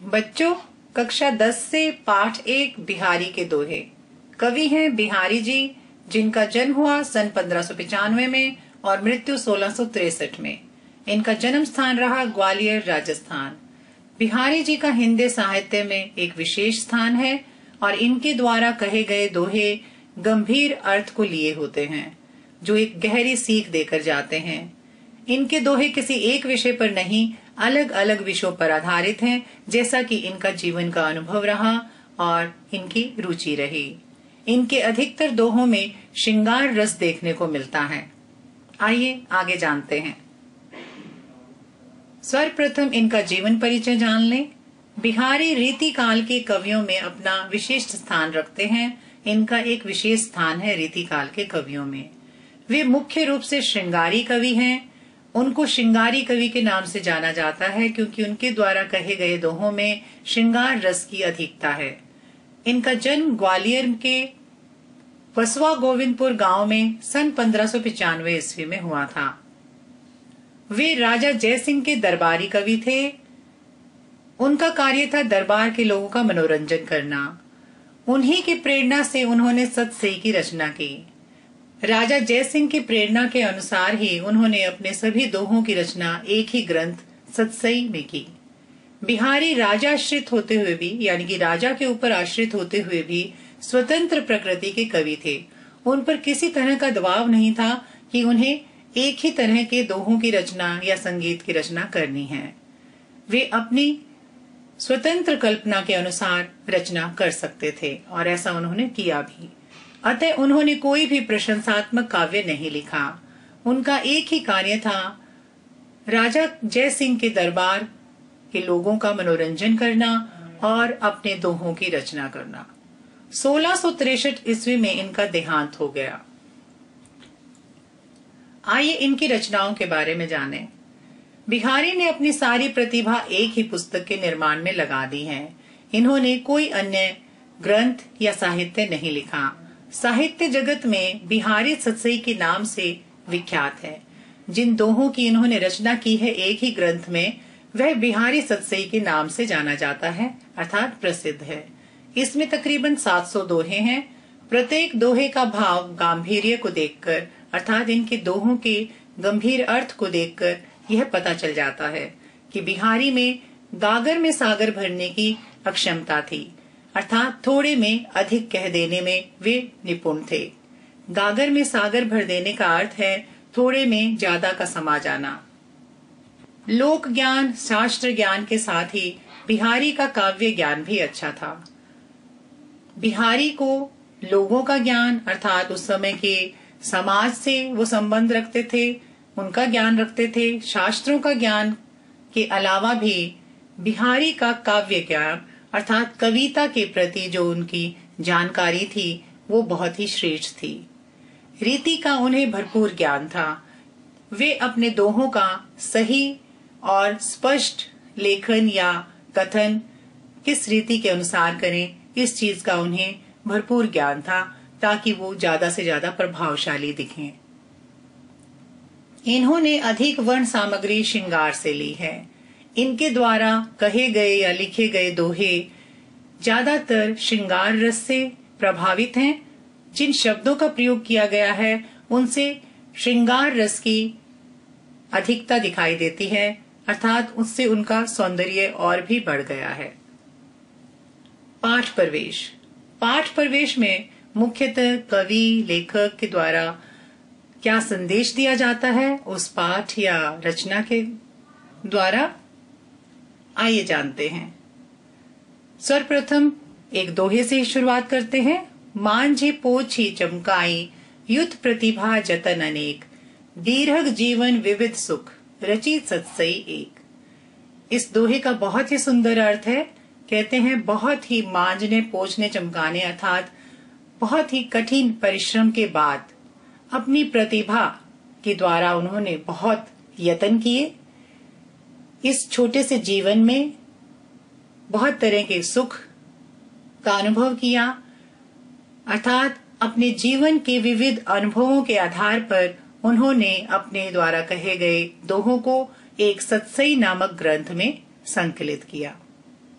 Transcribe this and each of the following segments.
बच्चों, कक्षा 10 से पाठ 1 बिहारी के दोहे। कवि हैं बिहारी जी, जिनका जन्म हुआ सन 1595 में और मृत्यु 1663 में। इनका जन्म स्थान रहा ग्वालियर, राजस्थान। बिहारी जी का हिंदी साहित्य में एक विशेष स्थान है और इनके द्वारा कहे गए दोहे गंभीर अर्थ को लिए होते हैं, जो एक गहरी सीख देकर जाते हैं। इनके दोहे किसी एक विषय पर नहीं, अलग अलग विषयों पर आधारित हैं, जैसा कि इनका जीवन का अनुभव रहा और इनकी रुचि रही। इनके अधिकतर दोहों में श्रृंगार रस देखने को मिलता है। आइए आगे जानते हैं। सर्वप्रथम इनका जीवन परिचय जान लें। बिहारी रीति काल के कवियों में अपना विशिष्ट स्थान रखते हैं। इनका एक विशेष स्थान है रीति काल के कवियों में। वे मुख्य रूप से श्रृंगारी कवि हैं। उनको श्रृंगारी कवि के नाम से जाना जाता है क्योंकि उनके द्वारा कहे गए दोहों में श्रृंगार रस की अधिकता है। इनका जन्म ग्वालियर के वसवा गोविंदपुर गांव में सन 1595 ईस्वी में हुआ था। वे राजा जय सिंह के दरबारी कवि थे। उनका कार्य था दरबार के लोगों का मनोरंजन करना। उन्हीं की प्रेरणा से उन्होंने सतसई की रचना की। राजा जय सिंह की प्रेरणा के अनुसार ही उन्होंने अपने सभी दोहों की रचना एक ही ग्रंथ सतसई में की। बिहारी राजा आश्रित होते हुए भी, यानी कि राजा के ऊपर आश्रित होते हुए भी स्वतंत्र प्रकृति के कवि थे। उन पर किसी तरह का दबाव नहीं था कि उन्हें एक ही तरह के दोहों की रचना या संगीत की रचना करनी है। वे अपनी स्वतंत्र कल्पना के अनुसार रचना कर सकते थे और ऐसा उन्होंने किया भी। अतः उन्होंने कोई भी प्रशंसात्मक काव्य नहीं लिखा। उनका एक ही कार्य था राजा जय सिंह के दरबार के लोगों का मनोरंजन करना और अपने दोहों की रचना करना। 1663 ईस्वी में इनका देहांत हो गया। आइए इनकी रचनाओं के बारे में जानें। बिहारी ने अपनी सारी प्रतिभा एक ही पुस्तक के निर्माण में लगा दी है। इन्होंने कोई अन्य ग्रंथ या साहित्य नहीं लिखा। साहित्य जगत में बिहारी सतसई के नाम से विख्यात है। जिन दोहों की इन्होंने रचना की है एक ही ग्रंथ में, वह बिहारी सतसई के नाम से जाना जाता है, अर्थात प्रसिद्ध है। इसमें तकरीबन 700 दोहे हैं। प्रत्येक दोहे का भाव गांभीर्य को देखकर, अर्थात इनके दोहों के गंभीर अर्थ को देखकर यह पता चल जाता है कि बिहारी में गागर में सागर भरने की अक्षमता थी, अर्थात थोड़े में अधिक कह देने में वे निपुण थे। गागर में सागर भर देने का अर्थ है थोड़े में ज्यादा का समा जाना। लोक ज्ञान, शास्त्र ज्ञान के साथ ही बिहारी का काव्य ज्ञान भी अच्छा था। बिहारी को लोगों का ज्ञान, अर्थात उस समय के समाज से वो संबंध रखते थे, उनका ज्ञान रखते थे। शास्त्रों का ज्ञान के अलावा भी बिहारी का काव्य ज्ञान, अर्थात कविता के प्रति जो उनकी जानकारी थी वो बहुत ही श्रेष्ठ थी। रीति का उन्हें भरपूर ज्ञान था। वे अपने दोहों का सही और स्पष्ट लेखन या कथन किस रीति के अनुसार करें, इस चीज का उन्हें भरपूर ज्ञान था ताकि वो ज्यादा से ज्यादा प्रभावशाली दिखें। इन्होंने अधिक वर्ण सामग्री श्रृंगार से ली है। इनके द्वारा कहे गए या लिखे गए दोहे ज्यादातर श्रृंगार रस से प्रभावित हैं। जिन शब्दों का प्रयोग किया गया है उनसे श्रृंगार रस की अधिकता दिखाई देती है, अर्थात उससे उनका सौंदर्य और भी बढ़ गया है। पाठ प्रवेश। पाठ प्रवेश में मुख्यतः कवि लेखक के द्वारा क्या संदेश दिया जाता है उस पाठ या रचना के द्वारा, आइए जानते हैं। सर्वप्रथम एक दोहे से शुरुआत करते हैं। मांझे पोछी चमकाई, युत प्रतिभा जतन अनेक, दीर्घ जीवन विविध सुख, रची सतसई एक। इस दोहे का बहुत ही सुंदर अर्थ है। कहते हैं बहुत ही मांझने पोछने चमकाने, अर्थात बहुत ही कठिन परिश्रम के बाद अपनी प्रतिभा के द्वारा उन्होंने बहुत यत्न किए। इस छोटे से जीवन में बहुत तरह के सुख का अनुभव किया, अर्थात अपने जीवन के विविध अनुभवों के आधार पर उन्होंने अपने द्वारा कहे गए दोहों को एक सतसई नामक ग्रंथ में संकलित किया।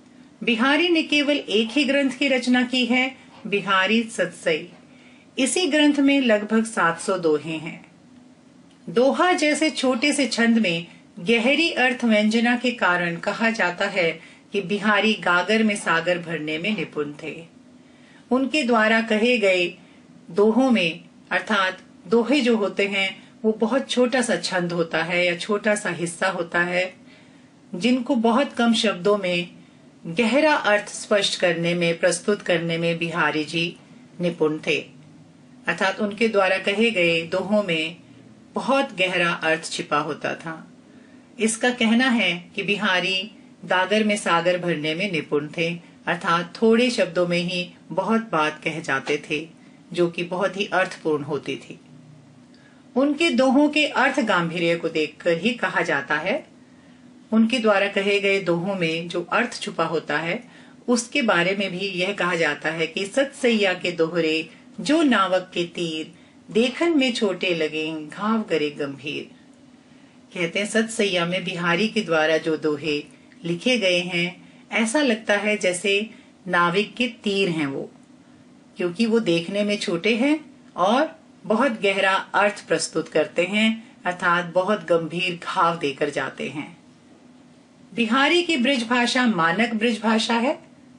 बिहारी ने केवल एक ही ग्रंथ की रचना की है, बिहारी सतसई। इसी ग्रंथ में लगभग 700 दोहे हैं। दोहा जैसे छोटे से छंद में गहरी अर्थ व्यंजना के कारण कहा जाता है कि बिहारी गागर में सागर भरने में निपुण थे। उनके द्वारा कहे गए दोहों में, अर्थात दोहे जो होते हैं वो बहुत छोटा सा छंद होता है या छोटा सा हिस्सा होता है, जिनको बहुत कम शब्दों में गहरा अर्थ स्पष्ट करने में, प्रस्तुत करने में बिहारी जी निपुण थे। अर्थात उनके द्वारा कहे गए दोहों में बहुत गहरा अर्थ छिपा होता था। इसका कहना है कि बिहारी गागर में सागर भरने में निपुण थे, अर्थात थोड़े शब्दों में ही बहुत बात कह जाते थे जो कि बहुत ही अर्थपूर्ण होती थी। उनके दोहों के अर्थ गांभीर्य को देखकर ही कहा जाता है, उनके द्वारा कहे गए दोहों में जो अर्थ छुपा होता है उसके बारे में भी यह कहा जाता है कि सतसैया के दोहरे जो नावक के तीर, देखन में छोटे लगे घाव करे गंभीर। कहते हैं सतसैया में बिहारी के द्वारा जो दोहे लिखे गए हैं, ऐसा लगता है जैसे नाविक के तीर हैं वो, क्योंकि वो देखने में छोटे हैं और बहुत गहरा अर्थ प्रस्तुत करते हैं, अर्थात बहुत गंभीर घाव देकर जाते हैं। बिहारी की ब्रज भाषा मानक ब्रज भाषा है।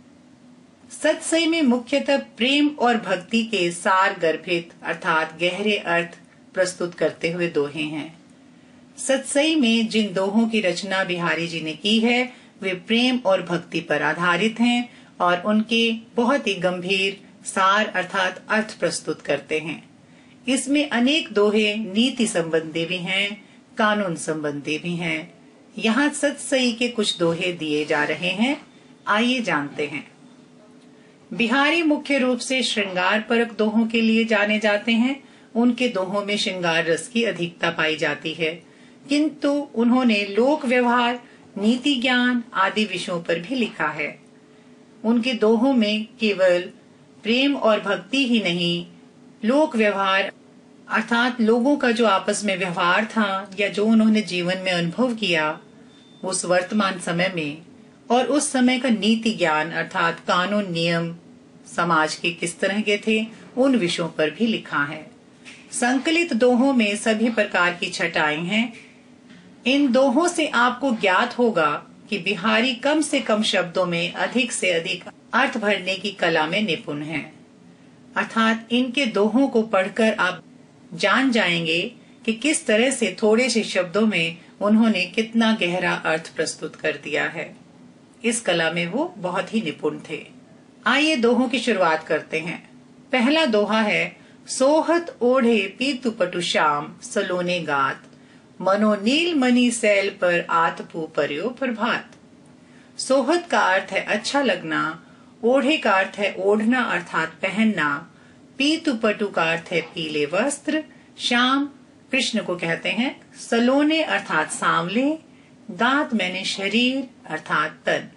सतसई में मुख्यतः प्रेम और भक्ति के सार गर्भित अर्थात गहरे अर्थ प्रस्तुत करते हुए दोहे हैं। सतसई में जिन दोहों की रचना बिहारी जी ने की है वे प्रेम और भक्ति पर आधारित हैं और उनके बहुत ही गंभीर सार अर्थात अर्थ प्रस्तुत करते हैं। इसमें अनेक दोहे नीति संबंधी भी हैं, कानून संबंधी भी हैं। यहाँ सतसई के कुछ दोहे दिए जा रहे हैं, आइए जानते हैं। बिहारी मुख्य रूप से श्रृंगार परक दोहों के लिए जाने जाते हैं। उनके दोहों में श्रृंगार रस की अधिकता पाई जाती है, किंतु उन्होंने लोक व्यवहार, नीति ज्ञान आदि विषयों पर भी लिखा है। उनके दोहों में केवल प्रेम और भक्ति ही नहीं, लोक व्यवहार अर्थात लोगों का जो आपस में व्यवहार था या जो उन्होंने जीवन में अनुभव किया उस वर्तमान समय में, और उस समय का नीति ज्ञान अर्थात कानून नियम समाज के किस तरह के थे, उन विषयों पर भी लिखा है। संकलित दोहों में सभी प्रकार की छटाएं हैं। इन दोहों से आपको ज्ञात होगा कि बिहारी कम से कम शब्दों में अधिक से अधिक अर्थ भरने की कला में निपुण हैं। अर्थात इनके दोहों को पढ़कर आप जान जाएंगे कि किस तरह से थोड़े से शब्दों में उन्होंने कितना गहरा अर्थ प्रस्तुत कर दिया है। इस कला में वो बहुत ही निपुण थे। आइए दोहों की शुरुआत करते हैं। पहला दोहा है, सोहत ओढ़े पीतु पटु श्याम सलोने गात, मनो नील मणि सैल पर आतपू पर्यो प्रभात। सोहत का अर्थ है अच्छा लगना, ओढ़े का अर्थ है ओढ़ना अर्थात पहनना, पीतु पटु का अर्थ है पीले वस्त्र, श्याम कृष्ण को कहते हैं, सलोने अर्थात सांवले, गात मैंने शरीर अर्थात तन।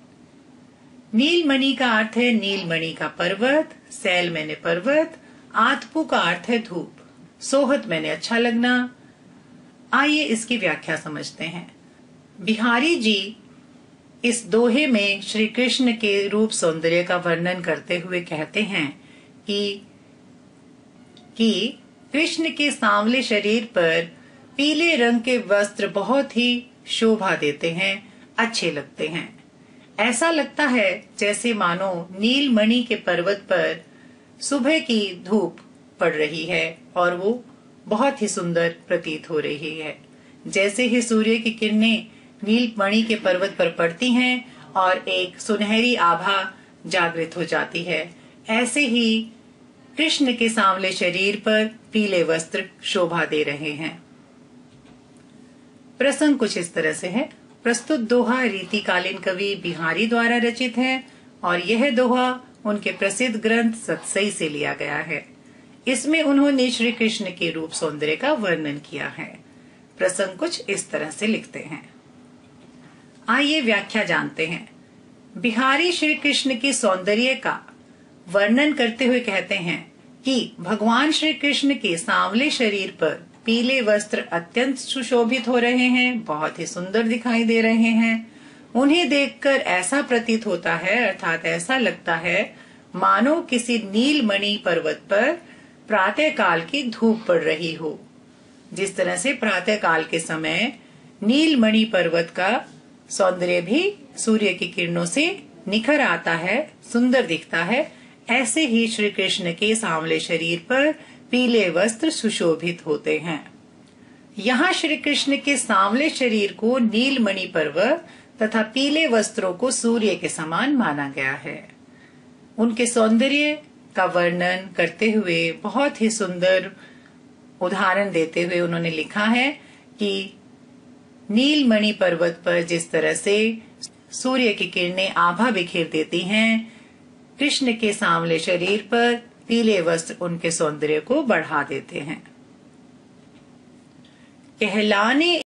नीलमणि का अर्थ है नीलमणि का पर्वत, सैल मैंने पर्वत, आतपू का अर्थ है धूप, सोहत मैंने अच्छा लगना। आइए इसकी व्याख्या समझते हैं। बिहारी जी इस दोहे में श्री कृष्ण के रूप सौंदर्य का वर्णन करते हुए कहते हैं कि कृष्ण के सांवले शरीर पर पीले रंग के वस्त्र बहुत ही शोभा देते हैं, अच्छे लगते हैं। ऐसा लगता है जैसे मानो नीलमणि के पर्वत पर सुबह की धूप पड़ रही है और वो बहुत ही सुंदर प्रतीत हो रही है। जैसे ही सूर्य की किरणें नीलमणि के पर्वत पर पड़ती हैं और एक सुनहरी आभा जागृत हो जाती है, ऐसे ही कृष्ण के सांवले शरीर पर पीले वस्त्र शोभा दे रहे हैं। प्रसंग कुछ इस तरह से है। प्रस्तुत दोहा रीतिकालीन कवि बिहारी द्वारा रचित है और यह दोहा उनके प्रसिद्ध ग्रंथ सतसई से लिया गया है। इसमें उन्होंने श्री कृष्ण के रूप सौंदर्य का वर्णन किया है। प्रसंग कुछ इस तरह से लिखते हैं। आइए व्याख्या जानते हैं। बिहारी श्री कृष्ण के सौंदर्य का वर्णन करते हुए कहते हैं कि भगवान श्री कृष्ण के सांवले शरीर पर पीले वस्त्र अत्यंत सुशोभित हो रहे हैं, बहुत ही सुंदर दिखाई दे रहे हैं। उन्हें देखकर ऐसा प्रतीत होता है, अर्थात ऐसा लगता है मानो किसी नीलमणि पर्वत पर प्रातः काल की धूप पड़ रही हो। जिस तरह से प्रातः काल के समय नीलमणि पर्वत का सौंदर्य भी सूर्य की किरणों से निखर आता है, सुंदर दिखता है, ऐसे ही श्री कृष्ण के सांवले शरीर पर पीले वस्त्र सुशोभित होते हैं। यहाँ श्री कृष्ण के सांवले शरीर को नीलमणि पर्वत तथा पीले वस्त्रों को सूर्य के समान माना गया है। उनके सौंदर्य का वर्णन करते हुए बहुत ही सुंदर उदाहरण देते हुए उन्होंने लिखा है कि नीलमणि पर्वत पर जिस तरह से सूर्य की किरणें आभा बिखेर देती हैं, कृष्ण के सांवले शरीर पर पीले वस्त्र उनके सौंदर्य को बढ़ा देते हैं। कहलाने